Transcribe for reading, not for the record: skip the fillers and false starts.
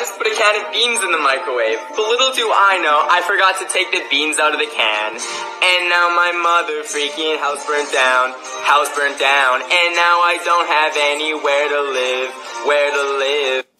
guys put a can of beans in the microwave. But little do I know, I forgot to take the beans out of the can. And now my mother freaking house burnt down. And now I don't have anywhere to live, where to live.